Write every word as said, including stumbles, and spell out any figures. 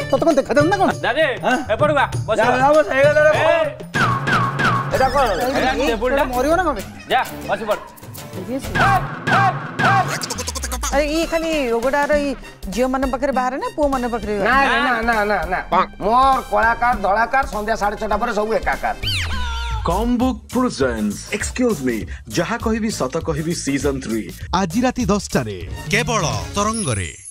तत कोन देखा ना कोन दादे एपड़ बा बस जा बस हे गला रे एटा कोन टेबल मरियो ना कबे जा बस पड़ अरे ये खाली रोगडा रे जियो मन पाखरे बाहर ना पो मन पाखरे ना ना ना ना ना मोर कलाकार धलाकार संध्या साढ़े छटा पर सब एकाकार कॉमबुक प्रेजेंट्स एक्सक्यूज मी जहा कहिबी सत कहिबी सीजन थ्री आज राति दस टारे केवल तरंग रे।